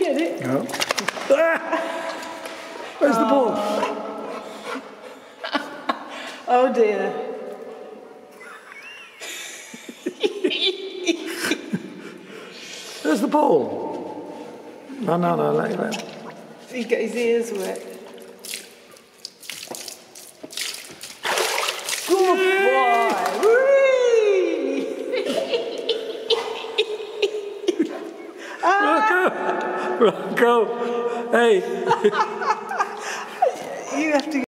Get it? No. Ah! Where's the ball? Oh dear. Where's the ball? No, let him out. He's got his ears wet. Good boy! Whee! Rocco! Hey! You have to